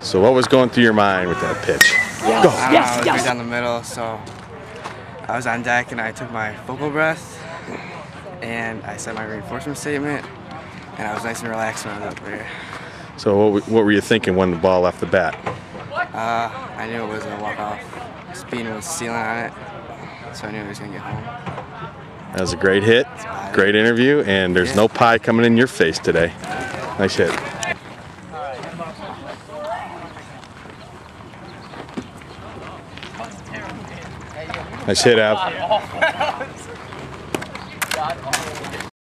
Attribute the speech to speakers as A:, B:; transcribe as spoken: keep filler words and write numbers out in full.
A: So what was going through your mind with that pitch?
B: Yes,
A: Go.
B: yes,
C: I, know, I was
B: yes.
C: right down the middle, so I was on deck and I took my vocal breath and I said my reinforcement statement, and I was nice and relaxed when I was up there.
A: So what, w- what were you thinking when the ball left the bat?
C: Uh, I knew it was a walk-off. Speed was stealing on it, so I knew he was going to get home.
A: That was a great hit, great interview, and there's
C: Yeah.
A: no pie coming in your face today. Nice hit. Nice hit, Ab.